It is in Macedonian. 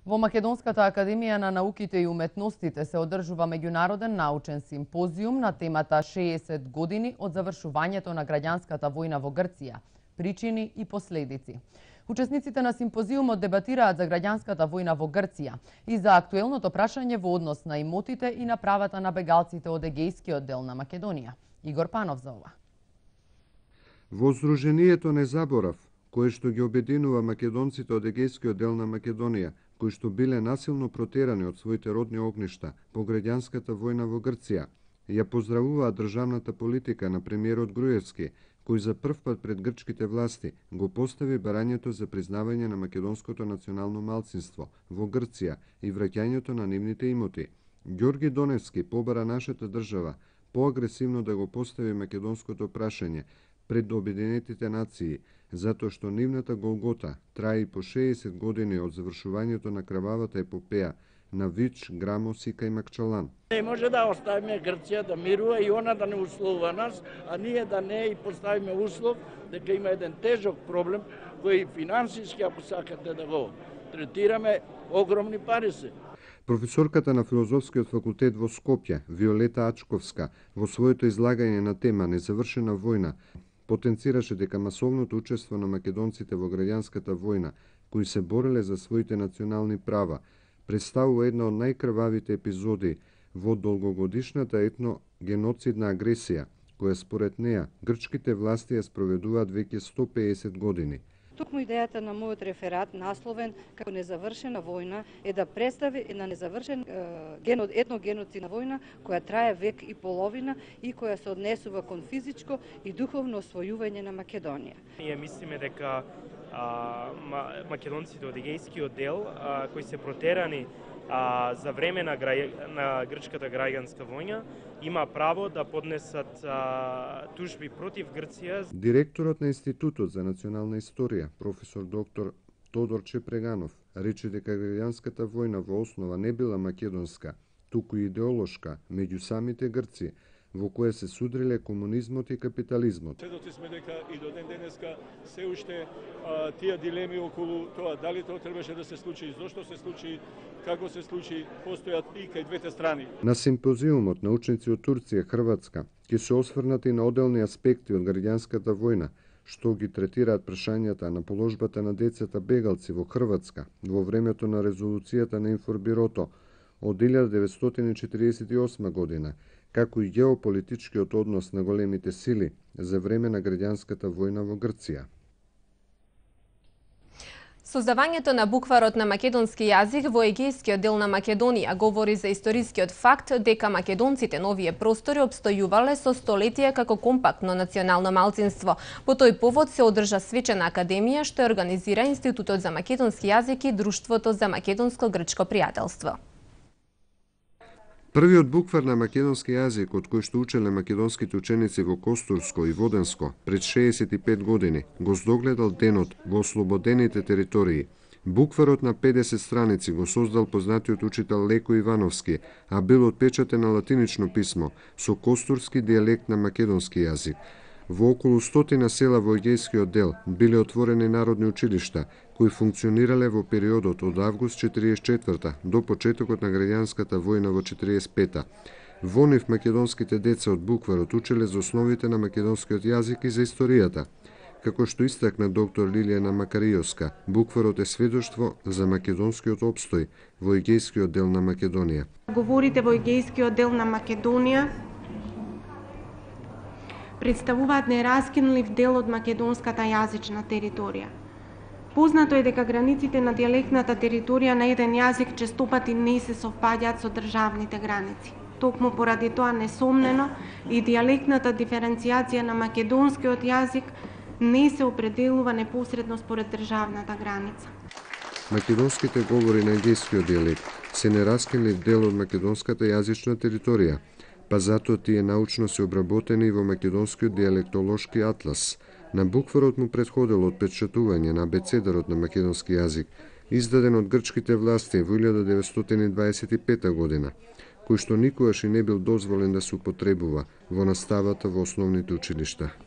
Во Македонската академија на науките и уметностите се одржува меѓународен научен симпозиум на темата 60 години од завршувањето на граѓанската војна во Грција, причини и последици. Учесниците на симпозиумот дебатираат за граѓанската војна во Грција и за актуелното прашање во однос на имотите и на правата на бегалците од егејскиот дел на Македонија. Игор Панов за ова. Во Сдруженијето Не заборав, кое што ги обединува македонците од егејскиот дел на Македонија, кои што биле насилно протерани од своите родни огништа по граѓанската војна во Грција, ја поздравуваат државната политика на премиерот Груевски, кој за прв пат пред грчките власти го постави барањето за признавање на македонското национално малцинство во Грција и враќањето на нивните имоти. Ѓорги Доневски побара нашата држава поагресивно да го постави македонското прашање пред Обединетите нации, затоа што нивната голгота трае и по 60 години од завршувањето на крававата епопеја на Вич, Грамос и Кајмакчалан. Не може да оставиме Грција да мирува и она да не условува нас, а ние да не и поставиме услов дека има еден тежок проблем кој финансиски, ако сакате да го третираме, огромни пари се. Професорката на Филозофскиот факултет во Скопје, Виолета Ачковска, во своето излагање на тема Незавршена војна, потенцираше дека масовното учество на македонците во граѓанската војна, кои се бореле за своите национални права, представува една од најкрвавите епизоди во долгогодишната етно-геноцидна агресија, која според неа грчките власти ја спроведуваат веќе 150 години. Токму идејата на мојот реферат, насловен како Незавршена војна, е да представи една незавршен етногеноцидна војна која трае век и половина и која се однесува кон физичко и духовно освојување на Македонија. Ние мислиме дека македонците од егејскиот дел кои се протерани за време на грчката граѓанска војна има право да поднесат тужби против Грција. Директорот на Институтот за национална историја, професор доктор Тодор Чепреганов, рече дека граѓанската војна во основа не била македонска, туку идеолошка меѓу самите грци, во која се судриле комунизмот и капитализмот. Сведоци сме дека и до ден денеска се уште тие дилеми околу тоа дали тоа требаше да се случи, зошто се случи, како се случи, постојат и кај двете страни. На симпозиумот научници од Турција, Хрватска, ќе се осврнати на одделни аспекти од граѓанската војна, што ги третираат прашањата на положбата на децата бегалци во Хрватска во времето на резолуцијата на Информбирото од 1948 година, како и геополитичкиот однос на големите сили за време на граѓанската војна во Грција. Создавањето на букварот на македонски јазик во егејскиот дел на Македонија говори за историскиот факт дека македонците на овие простори обстојувале со столетија како компактно национално малцинство. По тој повод се одржа свечена академија што организира Институтот за македонски јазик и Друштвото за македонско-грчко пријателство. Првиот буквар на македонски јазик од кој што учеле македонските ученици во Костурско и Воденско пред 65 години го здогледал денот во ослободените територии. Букварот на 50 страници го создал познатиот учител Леко Ивановски, а бил отпечатен на латинично писмо со костурски дијалект на македонски јазик. Во околу 100 села во егејскиот дел биле отворени народни училишта, кои функционирале во периодот од август 44 до почетокот на граѓанската војна во 45-та. Во нив македонските деца од букварот учеле за основите на македонскиот јазик и за историјата. Како што истакна доктор Лилијана Макариовска, букварот е сведоштво за македонскиот опстој во егејскиот дел на Македонија. Говорите во егејскиот дел на Македонија представуваат нераскинлив дел од македонската јазична територија. Познато е дека границите на дијалектната територија на еден јазик честопати не се совпаѓаат со државните граници. Токму поради тоа несомнено и дијалектната диференцијација на македонскиот јазик не се определува непосредно според државната граница. Македонските говори на егејскиот дијалект се нераскинлив дел од македонската јазична територија, па затоа тие научно се обработени во македонскиот дијалектолошки атлас. На букварот му претходело отпечатување на абецедарот на македонски јазик, издаден од грчките власти во 1925 година, кој што никогаш и не бил дозволен да се употребува во наставата во основните училишта.